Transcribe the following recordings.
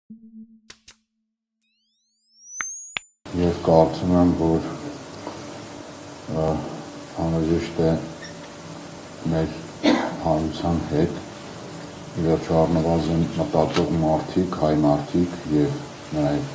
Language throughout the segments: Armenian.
Եվ կարծում եմ, որ անհրաժեշտ է մեր հանրության հետ ի վերջո առնվազն մտածող մարդիկ, հայ մարդիկ եւ նաեւ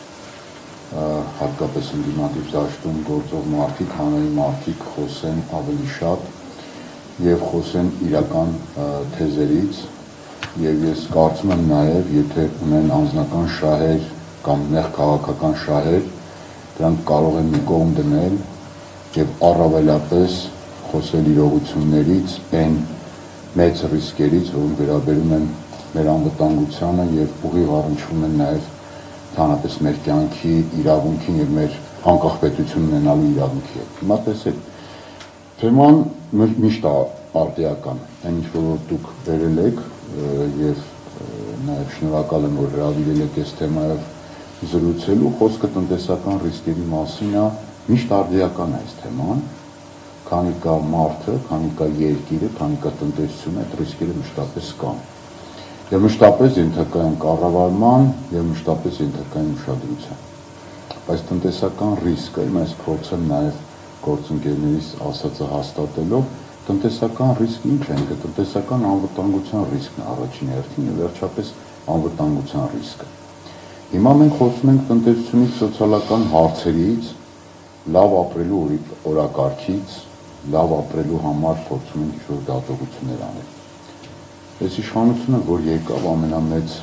հատկապես ընդդիմադիր դաշտում գործող մարդիկ, հանրային մարդիկ խոսեն ավելի շատ եւ խոսեն իրական թեզերից եւ ես կարծում եմ նաեւ եթե ունեն անձնական շահեր կամ նեղ քաղաքական շահեր դրանք կարող են մի կողմ դնել եւ առավելապես խոսել իրողություններից, այն մեծ ռիսկերից, որոնք վերաբերում են մեր անվտանգությանը եւ ուղիղ առնչվում են նաեւ ընդհանրապես մեր կյանքի իրավունքին եւ մեր անկախ պետություն ունենալու իրավունքի հետ։ Հիմա տեսեք, թեման միշտ արտիական, այն ինչ որ դուք վերել եք եւ նաեւ շնորհակալ եմ, որ հրավիրել եք այս թեմայով զրուցելու, խոսքը տնտեսական ռիսկերի մասին է, միշտ արդիական է այս թեման, քանի կա մարդը, քանի կա երկիրը, քանի կա տնտեսությունը, այդ ռիսկերը մշտապես կան։ Եվ մշտապես ենթակա են կառավարման եւ մշտապես ենթակա են ուշադրության։ Բայց տնտեսական ռիսկը, իմ այս փորձեմ նաեւ գործընկերներիս ասածը հաստատելով, տնտեսական ռիսկը ինչ է, ինքը տնտեսական անվտանգության ռիսկն է առաջին հերթին եւ վերջապես անվտանգության ռիսկը։ Հիմա մենք խոսում ենք տնտեսությունից, սոցիալական հարցերից, լավ ապրելու օրակարգից, լավ ապրելու համար փորձում ենք ինչ-որ դատողություններ անել։ Այս իշխանությունը, որ եկավ, ամենամեծ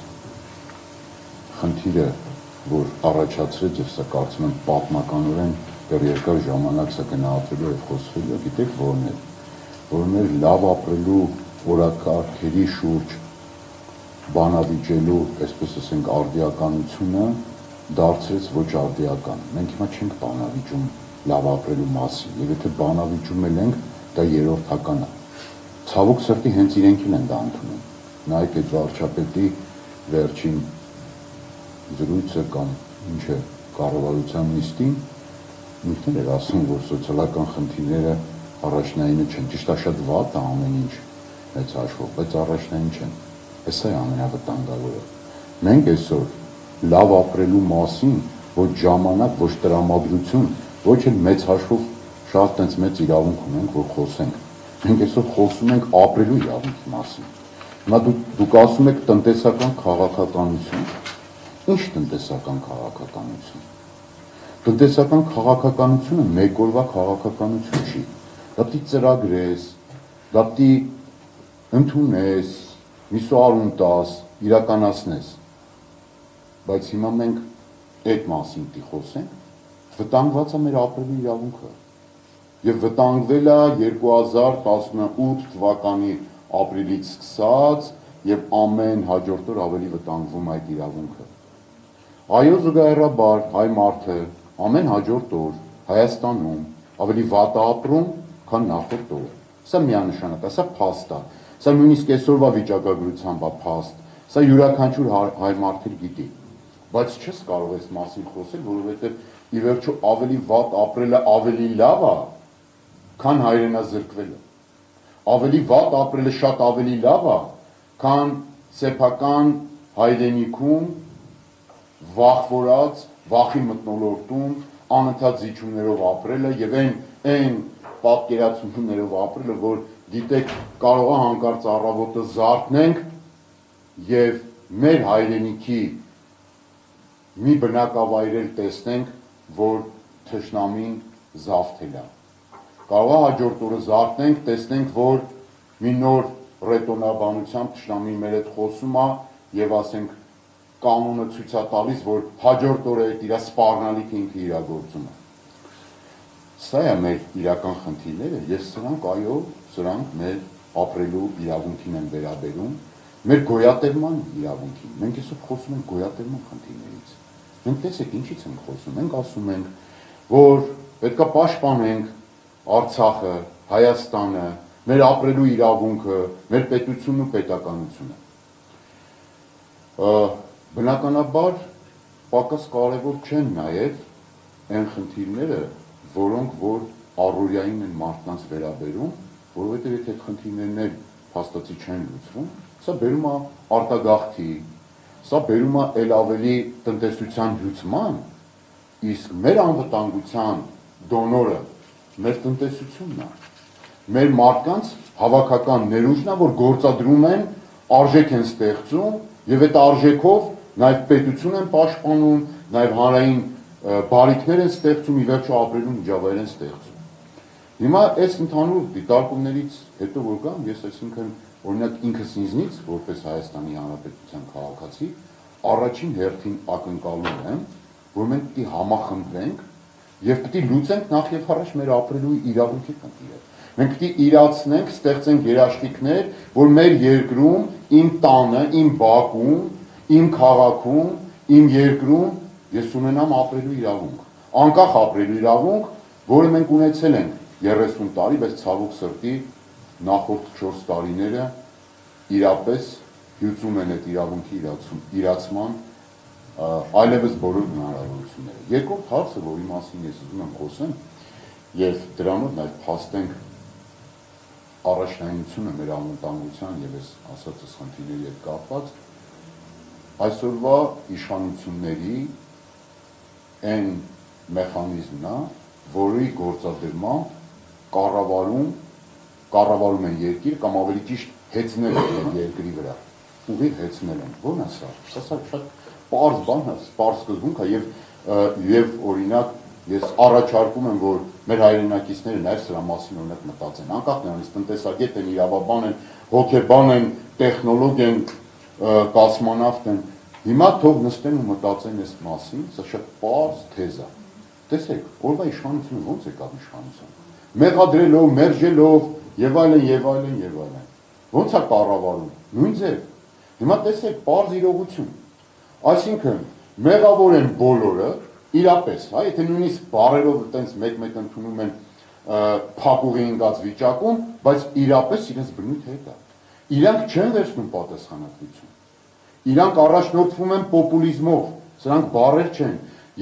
խնդիրը, որ առաջացրեց եւ սա կարծում եմ պատմականորեն դեռ երկար ժամանակ սա գնահատվելու եւ խոսվելու, գիտեք որն է, որն է լավ ապրելու օրակարգերի շուրջ բանավիճելու, այսպես ասենք, արդիականությունը դարձրեց ոչ արդիական։ Մենք հիմա չենք բանավիճում լավ ապրելու մասին, եւ եթե բանավիճում ենք, դա երրորդական է։ Ցավոք սրտի հենց իրենք են դա ընդունում։ Նայեք այդ վարչապետի վերջին զրույցը կամ ինչը կառավարության նիստին, ինքն էր ասում, որ սոցիալական խնդիրները առաջնայինը չեն։ Ճիշտ է, շատ վատ է ամեն ինչ մեծ հաշվով, բայց առաջնային չեն։ Սա է ամենավտանգավորը։ Մենք այսօր լավ ապրելու մասին ոչ ժամանակ, ոչ տրամադրություն, ոչ էլ մեծ հաշվով շատ տենց մեծ իրավունք ունենք, որ խոսենք։ Մենք այսօր խոսում ենք ապրելու իրավունքի մասին։ Հիմա դուք ասում եք տնտեսական քաղաքականություն։ Ինչ տնտեսական քաղաքականություն։ Տնտեսական քաղաքականությունը մեկ օրվա քաղաքականություն չի։ Դա պիտի ծրագրես, դա պիտի ընդունես, միսուարուն տաս, իրականացնես, բայց հիմա մենք այդ մասին պիտի խոսենք, վտանգված է մեր ապրելու իրավունքը եւ վտանգվել է 2018 թվականի ապրիլից սկսած եւ ամեն հաջորդ օր ավելի վտանգվում այդ իրավունքը։ Այո, զուգահեռաբար հայ մարդը ամեն հաջորդ օր Հայաստանում ավելի վատ է ապրում, քան նախորդ օրը։ Սա միանշանակ է, սա փաստ է։ Սա նույնիսկ այսօրվա վիճակագրությամբ է փաստ, սա յուրաքանչյուր հայ մարդիկ գիտի, բայց չես կարող այս մասին խոսել, որովհետև ի վերջո ավելի վատ ապրելը ավելի լավ է, քան հայրենազրկվելը, ավելի վատ ապրելը շատ ավելի լավ է, քան սեփական հայրենիքում վախվորած, վախի մթնոլորտում, անընդհատ զիջումներով ապրելը եւ այն պատկերացումներով ապրելը, որ գիտեք, կարող է հանկարծ առավոտը զարթնենք եւ մեր հայրենիքի մի բնակավայրել տեսնենք, որ թշնամին զավթել է։ Կարող է հաջորդ օրը զարթնենք, տեսնենք, որ մի նոր ռետոնաբանությամբ թշնամին մեր հետ խոսում է եւ ասենք կանոնը ցույց է տալիս, որ հաջորդ օրը այդ իր սպառնալիքը ինքը իրագործում է։ Սա է մեր իրական խնդիրները եւ սրանք այո, սրանք մեր ապրելու իրավունքին են վերաբերում, մեր գոյատևման իրավունքին։ Մենք այսօր խոսում ենք գոյատևման խնդիրներից։ Մենք տեսեք ինչից ենք խոսում։ Մենք ասում ենք, որ պետք է պաշտպանենք Արցախը, Հայաստանը, մեր ապրելու իրավունքը, մեր պետությունն ու պետականությունը։ Բնականաբար պակաս կարևոր չեն նաև այն խնդիրները, որոնք որ առօրյային են մարդկանց վերաբերում, որովհետև եթե այդ խնդիրներն էլ փաստացի չեն լուծվում, սա բերում է արտագաղթի, Սա բերում է ել ավելի տնտեսության հյուծման, իսկ մեր անվտանգության դոնորը մեր տնտեսությունն է, մեր մարդկանց հավաքական ներուժն է, որ գործադրում են, արժեք են ստեղծում եւ այդ արժեքով նաեւ պետություն են պաշտպանում, նաեւ հանրային բարիքներ են ստեղծում, ի վերջո ապրելու միջավայր են ստեղծում։ Հիմա այս ընդհանուր դիտարկումներից հետո որ գամ, ես այսինքն օրինակ ինքս ինձնից, որպես Հայաստանի Հանրապետության քաղաքացի, առաջին հերթին ակնկալում եմ, որ մենք պիտի համախմբվենք եւ պիտի լուծենք նախ եւ առաջ մեր ապրելու իրավունքի խնդիրը։ Մենք պիտի իրացնենք, ստեղծենք երաշխիքներ, որ մեր երկրում, իմ տանը, իմ բակում, իմ քաղաքում, իմ երկրում ես ունենամ ապրելու իրավունք, անկախ ապրելու իրավունք, որը մենք ունեցել ենք 30 տարի, բայց ցավոք սրտի նախորդ 4 տարիները իրապես հյուծում են այդ իրավունքի իրացման այլևս բոլոր հնարավորությունները։ Երկրորդ հարցը, որի մասին ես ուզում եմ խոսեմ, եւ դրանով նաեւ փաստենք առաջնայինությունը մեր անվտանգության եւ այս ասածս խնդիրների հետ կապված, այսօրվա իշխանությունների այն մեխանիզմն է, որի գործադրմամբ կառավարում են երկիր կամ ավելի ճիշտ հեծնել են երկրի վրա, ուղիղ հեծնել են։ Ո՞րն է սա։ Սա շատ պարզ բան է, պարզ սկզբունք է եւ օրինակ ես առաջարկում եմ, որ մեր հայրենակիցները նաեւ սրա մասին օրինակ մտածեն, անկախ նրանից տնտեսագետ են, իրավաբան են, հոգեբան են, տեխնոլոգ են, կոսմոնավտ են, հիմա թող նստեն ու մտածեն այս մասին, սա շատ պարզ թեզ է։ Տեսեք, օրվա իշխանությունը ո՞նց եկավ իշխանության։ Մեղադրելով, մերժելով եւ այլն եւ այլն եւ այլն։ Ո՞նց է կառավարում։ Նույն ձև։ Հիմա տեսեք, պարզ իրողություն։ Այսինքն, մեղավոր են բոլորը, իրապես, հա, եթե նույնիսկ բարերով այտենց մեկ-մեկ ընդունում են փակուղի ընկած վիճակում, բայց իրապես իրենց բնույթը հետ է։ Իրանք չեն վերցնում պատասխանատվություն։ Իրանք առաջնորդվում են պոպուլիզմով, սրանք բարեր չեն,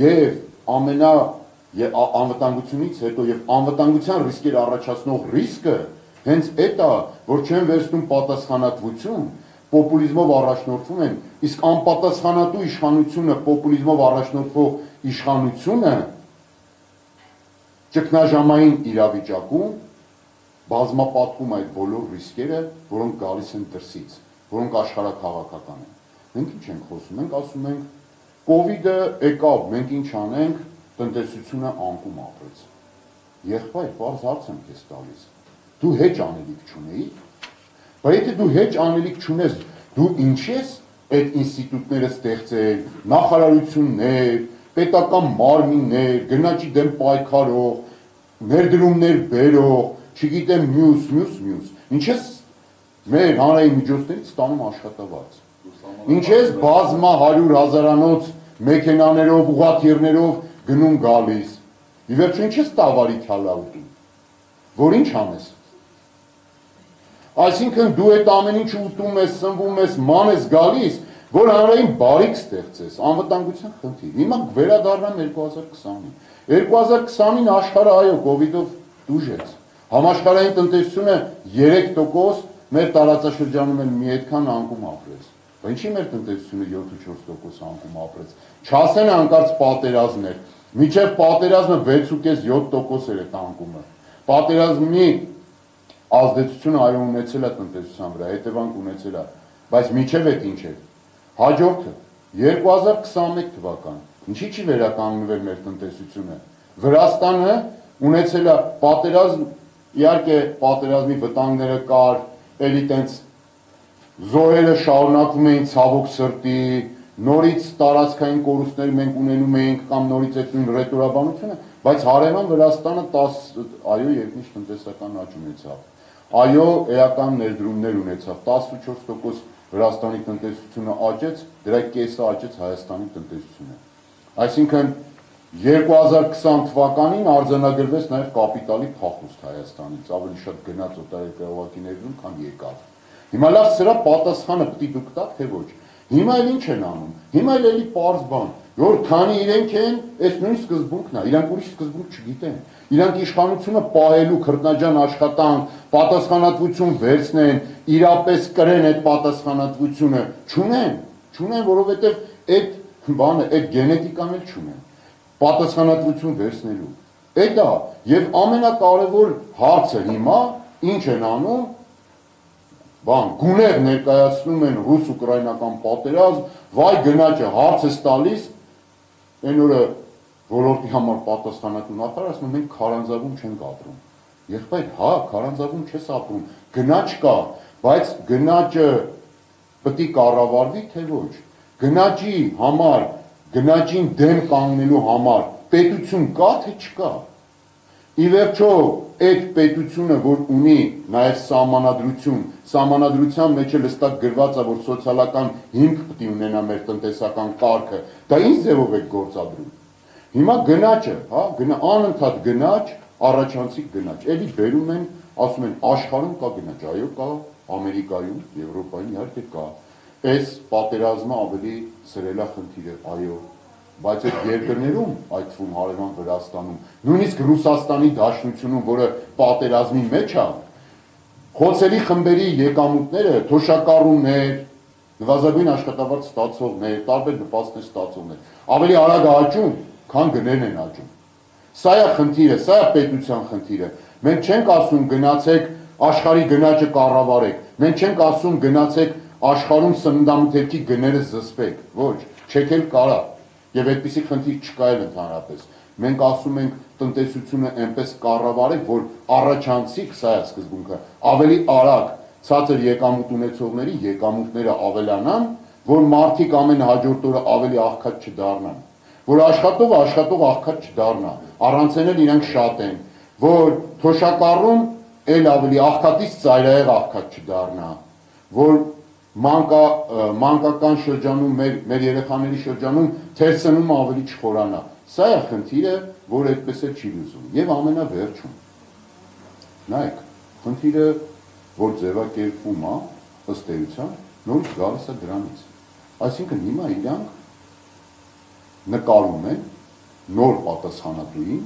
եւ անվտանգությունից հետո եւ անվտանգության ռիսկեր առաջացնող ռիսկը հենց այդ է, որ չեն վերցնում պատասխանատվություն, պոպուլիզմով առաջնորդվում են, իսկ անպատասխանատու իշխանությունը, պոպուլիզմով առաջնորդվող իշխանությունը ճգնաժամային իրավիճակում բազմապատկում այդ բոլոր ռիսկերը, որոնք գալիս են դրսից, որոնք աշխարհաքաղաքական են։ Մենք ինչ ենք խոսում, մենք ասում ենք կոവിഡ് եկավ, մենք ինչ անենք, տնտեսությունը անկում ապրեց։ Եղբայր, բարձ հարց եմ քեզ տալիս։ Դու հեչ անելիք չունեիր, բայց եթե դու հեչ անելիք չունես, դու ինչ ես այդ ինստիտուտները ստեղծել, նախարարություններ, պետական մարմիններ, գնաճի դեմ պայքարող, ներդրումներ բերող, չգիտեմ մյուս, ինչ ես մեր հանրային միջոցներից ստանում աշխատավարձ։ Ինչ ես բազմա 100,000-անոց մեքենաներով, ուղղաթիռներով գնում գալիս։ Ի վերջո ինչ ես տավարի քյալա ուտում, որ ինչ անես։ Այսինքն դու այդ ամեն ինչ ուտում ես, սնվում ես, ման ես գալիս, որ հանրային բարիք ստեղծես, անվտանգության խնդիր։ Հիմա վերադառնամ 2020-ին։ 2020-ին աշխարհը այո կոവിഡով դուժեց։ Համաշխարհային տնտեսությունը 3%, մեր տարածաշրջանում էլ մի այդքան անկում ապրեց։ Բայց ինչի մեր տնտեսությունը 7-4% անկում ապրեց։ Չասեն հանկարծ պատերազմներ։ Մինչև պատերազմը 6.5-7% էր այդ անկումը։ Պատերազմի ազդեցությունը այո ունեցել է տնտեսության վրա, հետևանք ունեցել է, բայց մինչև այդ ինչ է։ Հաջորդը 2021 թվական։ Ինչի՞ չի վերականգնվել մեր տնտեսությունը։ Վրաստանը ունեցել է պատերազմ, իհարկե պատերազմի վտանգները կար, էլի տենց զոհերը շարունակվում էին ցավոք սրտի, նորից տարածքային կորուստներ մենք ունենում էինք կամ նորից այդ նույն ռետորաբանությունը, բայց հարևան Վրաստանը 10 այո երկնիշ տնտեսական աճ ունեցավ։ Այո, էական ներդրումներ ունեցավ, 14% Վրաստանի տնտեսությունը աճեց, դրա կեսը աճեց Հայաստանի տնտեսությունը։ Այսինքն 2020 թվականին արձանագրվեց նաև կապիտալի փախուստ Հայաստանից, ավելի շատ գնաց օտարերկրյա ներդրում, քան եկավ։ Հիմա լավ սրա պատասխանը պիտի դուք տաք, թե ոչ։ Հիմա էլ ինչ են անում։ Հիմա էլ էլի պարզ բան, որ քանի իրենք են, այս նույն սկզբունքն է, իրանք ուրիշ սկզբունք չգիտեն։ Իրանք իշխանությունը պահելու քրտնաջան աշխատանք, պատասխանատվություն վերցնեն, իրապես կրեն այդ պատասխանատվությունը, չունեն, Չունեն, որովհետև այդ բանը, այդ գենետիկան էլ չունեն։ Պատասխանատվություն վերցնելու։ Այդ է, եւ ամենակարևոր հարցը հիմա ինչ են անում, գուներ ներկայացնում են ռուս-ուկրաինական պատերազմ, վայ գնաճը հարց է տալիս, այն օրը ոլորտի համար պատասխանատու նախարար ասում մենք քարանձավում չենք ապրում։ Եղբայր, հա, քարանձավում չես ապրում, գնաճ կա, բայց գնաճը պետք է կառավարվի, թե ոչ։ Գնաճի համար, գնաճին դեմ կանգնելու համար պետություն կա, թե չկա։ Ի վերջո, այդ պետությունը, որ ունի նաև սահմանադրություն, սահմանադրության մեջ էլ հստակ գրված է, որ սոցիալական հիմք պետք է ունենա մեր տնտեսական կարգը, դա ինչ ձևով է գործադրում։ Հիմա գնաճը, հա, անընդհատ գնաճ, առաջանցիկ գնաճ, էլի բերում են, ասում են աշխարհում կա գնաճ, այո կա, Ամերիկայում, Եվրոպայում իհարկե կա, այս պատերազմը ավելի սրելա խնդիր է, այո, բայց այդ երկրներում, այդ թվում Հարևան Վրաստանում, նույնիսկ Ռուսաստանի Դաշնությունում, որը պատերազմի մեջ է, խոցելի խմբերի եկամուտները, թոշակառուներ, նվազագույն աշխատավարձ ստացողներ, տարբեր նպաստներ ստացողներ, ավելի արագ աճում, քան գներն են աճում։ Սա է խնդիրը, սա է պետության խնդիրը։ Մենք չենք ասում գնացեք աշխարհի գնաճը կառավարեք, մենք չենք ասում գնացեք աշխարհում սննդամթերքի գները զսպեք, ոչ, չեք էլ կարա։ Եվ այդպիսի խնդիր չկա էլ ընդհանրապես։ Մենք ասում ենք տնտեսությունը այնպես կառավարեք, որ առաջանցիկ, սա է սկզբունքը, ավելի արագ ցածր եկամուտ ունեցողների եկամուտները ավելանան, որ մարդիկ ամեն հաջորդ օրը ավելի աղքատ չդառնան, որ աշխատող աղքատ չդառնա, առանց էլ իրանք շատ են, որ թոշակառուն էլ ավելի աղքատից ծայրահեղ աղքատ չդառնա, որ մանկական շրջանում, մեր երեխաների շրջանում թերսնումը ավելի չխորանա։ Սա է խնդիրը, որ այդպես է չի լուծում։ Եվ ամենավերջում, նայեք, խնդիրը, որ ձևակերպվում է, ըստ էության, նորից գալիս է դրանից։ Այսինքն հիմա իրանք նկարում են նոր պատասխանատուին,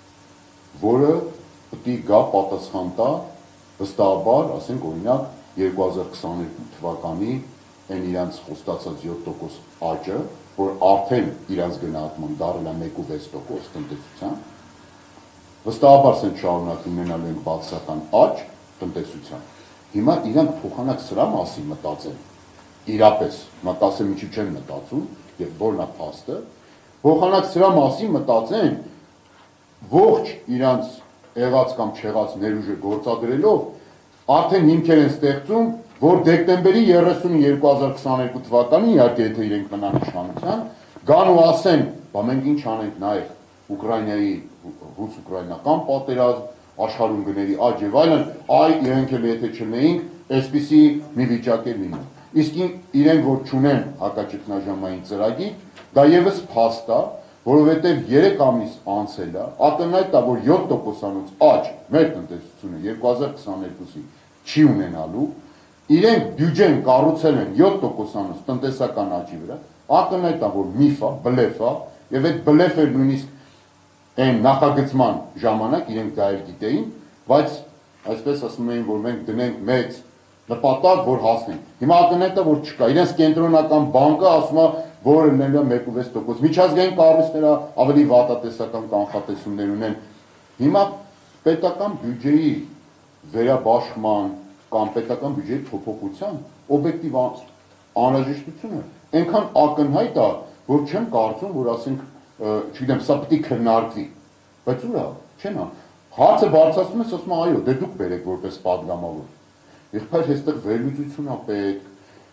որը պետք է գա պատասխան տա վստահաբար, ասենք օրինակ 2022 թվականի այն իրանց խոստացած 7% աճը, որ արդեն իրանց գնահատման դարել է 1.6% տնտեսության, վստահաբար սեն շարունակ ունենալու են բացասական աճ տնտեսության։ Հիմա իրանք փոխանակ սրա մասին մտածեն, իրապես, մտածեմ ինչի չեն մտածում, եւ որն է փաստը, փոխանակ սրա մասին մտածեն, ողջ իրանց եղած կամ չեղած ներուժը գործադրելով, արդեն հիմքեր են ստեղծում, որ դեկտեմբերի 30-ին 2022 թվականին, իհարկե եթե իրենք մնան իշխանության, գան ու ասեն, բա մենք ինչ անենք նաև Ուկրաինայի ռուս-ուկրաինական պատերազմ, աշխարհում գների աճ եւ այլն, այ իրենք էլ եթե չլինեինք, այսպիսի մի վիճակ է լինում։ Իսկ իրենք որ չունեն հակաճգնաժամային ծրագիր, դա եւս փաստ է, որովհետեւ 3 ամիս անցել է, ակնհայտ է, որ 7%-անոց աճ մեր տնտեսությունը 2022-ին չի ունենալու, իրենք բյուջեն կառուցել են 7%-անոց տնտեսական աճի վրա, ակնհայտ է, որ միֆ է, բլեֆ է, եւ այդ բլեֆը նույնիսկ այն նախագծման ժամանակ իրենք դա էլ գիտեին, բայց այսպես ասում էին, որ մենք դնենք մեծ նպատակ, որ հասնենք։ Հիմա ակնհայտ է, որ չկա։ Իրենց կենտրոնական բանկը ասում է, որ լինելու է 1.6%։ Միջազգային կառույցները ավելի վատատեսական կանխատեսումներ ունեն։ Հիմա պետական բյուջեի վերաբաշխման կամ պետական բյուջեի փոփոխության օբյեկտիվ անհրաժեշտությունը այնքան ակնհայտ է, որ չեմ կարծում, որ ասենք, չգիտեմ, սա պետք է քննարկվի։ Բայց ուր է, չեն ա։ Հարցը բարձրացնում ես, ասում այո, դե դուք բերեք որպես падգամավոր։ Եղբայր հեստեղ վերլուծություն է պետք,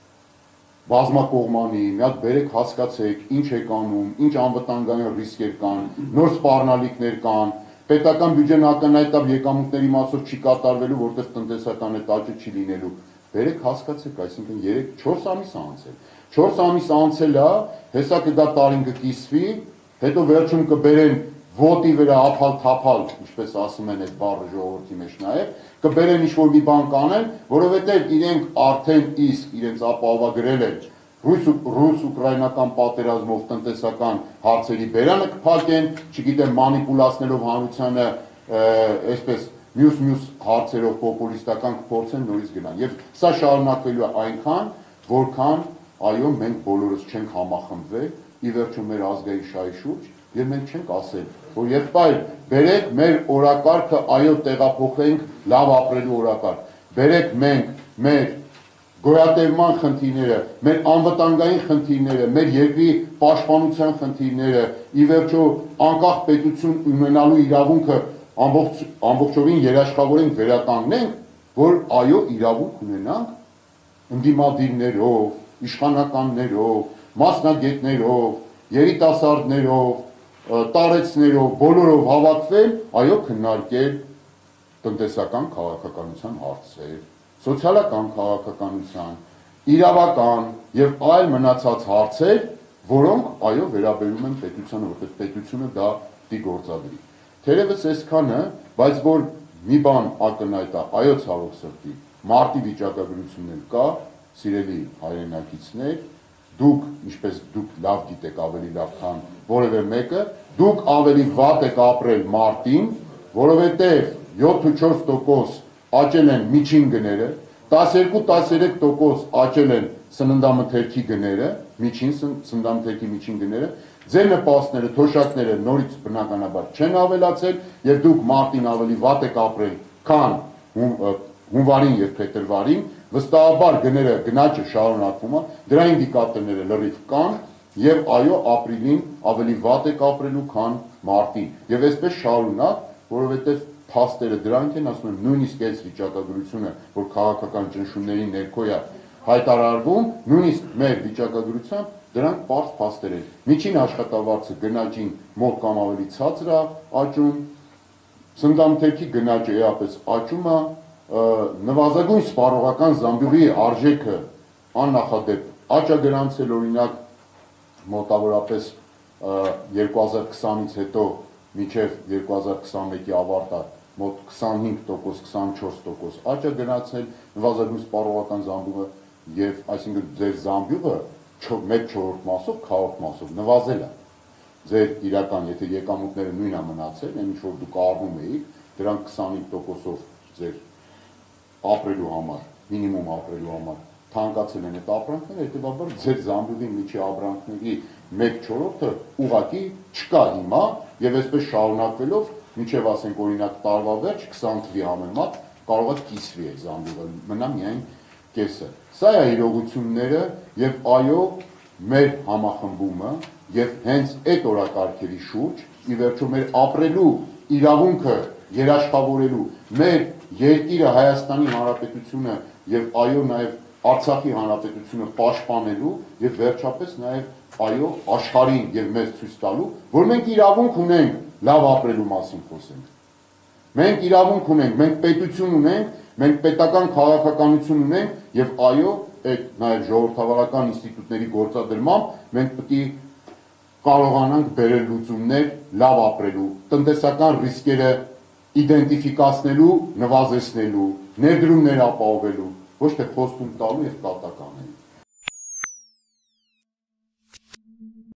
բազմակողմանի, մի հատ բերեք հասկացեք, ինչ եք անում, ինչ անվտանգային ռիսկեր կան, նոր սպառնալիքներ կան, պետական բյուջեն ակնհայտ է եկամուտների մասով չի կատարվելու, որտեղ տնտեսական այդ աճը չի լինելու։ Բերեք հասկացեք, այսինքն 3-4 ամիս անցել։ 4 ամիս անցել է, հեսա կգա տարին կկիսվի, հետո վերջում կբերեն ոտի վրա ափալ-թափալ, ինչպես ասում են այդ բառը ժողովրդի մեջ նաև, կբերեն ինչ-որ մի բան կանեն, որովհետև իրենք արդեն իսկ իրենց ապահովագրել են ռուս-ուկրաինական պատերազմով տնտեսական հարցերի բերանը կփակեն, չգիտեմ, մանիպուլացնելով հանրությանը, այսպես մյուս հարցերով պոպուլիստական կփորձեն նորից գնան։ Եվ սա շարունակվելու է այնքան, որքան այո, մենք բոլորս չենք համախմբվել, ի վերջո մեր ազգային շահի շուրջ, եւ մենք չենք ասել, որ եղբայր, բերեք մեր օրակարգը, այո, տեղափոխենք լավ ապրելու օրակարգ, բերեք մենք մեր գոյատևման խնդիրները, մեր անվտանգային խնդիրները, մեր երկրի պաշտպանության խնդիրները, ի վերջո անկախ պետություն ունենալու իրավունքը ամբողջովին երաշխավորենք վերականգնենք, որ այո, իրավունք ունենանք ընդդիմադիրներով, իշխանականներով, մասնագետներով, երիտասարդներով, տարեցներով, բոլորով հավաքվել, այո, քննարկել տնտեսական քաղաքականության հարցեր, սոցիալական քաղաքականության, իրավական եւ այլ մնացած հարցեր, որոնք այո վերաբերում են պետությանը, որտեղ պետությունը դա պիտի գործադրի։ Թերևս այսքանը, բայց որ մի բան ակնհայտ է, այո ցավոք սրտի, մարտի վիճակագրություններ կա, սիրելի հայրենակիցներ, դուք, ինչպես դուք լավ գիտեք ավելի լավ քան որևէ մեկը, դուք ավելի վատ եք ապրել մարտին, որովհետեւ 7-4% աճել են միջին գները, 12-13% աճել են սննդամթերքի գները, միջին սննդամթերքի միջին գները, ձեր նպաստները, թոշակները նորից բնականաբար չեն ավելացել եւ դուք մարտին ավելի վատ եք ապրել, քան հունվարին եւ փետրվարին, վստահաբար գները գնաճը շարունակվում է, դրա ինդիկատորները լրիվ կան եւ այո ապրիլին ավելի վատ եք ապրելու, քան մարտին։ Եվ այսպես շարունակ, որովհետեւ փաստերը դրանք են, ասում եմ, նույնիսկ այս վիճակագրությունը, որ քաղաքական ճնշումների ներքո է հայտարարվում, նույնիսկ մեր վիճակագրությամբ դրանք պարզ փաստեր են։ Միջին աշխատավարձը գնաճին մոտ կամ ավելի ցածր է աճում, սննդամթերքի գնաճը էապես աճում է, նվազագույն սպառողական զամբյուղի արժեքը աննախադեպ աճ է գրանցել, օրինակ մոտավորապես 2020-ից հետո մինչև 2021-ի ավարտը մոտ 25%, 24% աճ է գնացել նվազագույն սպառողական զամբյուղը եւ այսինքն ձեր զամբյուղը 1/4 մասով, քառորդ մասով նվազել է։ Ձեր իրական, եթե եկամուտները նույնն է մնացել, այն ինչ որ դուք առնում էիք, դրանք 25%-ով ձեր ապրելու համար, մինիմում ապրելու համար թանկացել են այդ ապրանքները, հետեւաբար ձեր զամբյուղի միջի ապրանքների 1/4-ը ուղղակի չկա հիմա եւ այսպես շարունակվելով մինչեւ ասենք օրինակ տարվա վերջ 20 թվի համեմատ կարող է կիսվի այդ զամբյուղը, մնա միայն կեսը։ Սա է իրողությունները եւ այո մեր համախմբումը եւ հենց այդ օրակարգերի շուրջ ի վերջո մեր ապրելու իրավունքը երաշխավորելու մեր երկիրը Հայաստանի Հանրապետությունը եւ այո նաեւ Արցախի Հանրապետությունը պաշտպանելու եւ վերջապես նաեւ այո աշխարհին եւ մեզ ցույց տալու, որ մենք իրավունք ունենք լավ ապրելու մասին խոսենք։ Մենք իրավունք ունենք, մենք պետություն ունենք, մենք պետական քաղաքականություն ունենք եւ այո այդ նաեւ ժողովրդավարական ինստիտուտների գործադրմամբ մենք պետք է կարողանանք բերել լուծումներ լավ ապրելու, տնտեսական ռիսկերը իդենտիֆիկացնելու, նվազեցնելու, ներդրումներ ապահովելու, ոչ թե խոստում տալու եւ կատական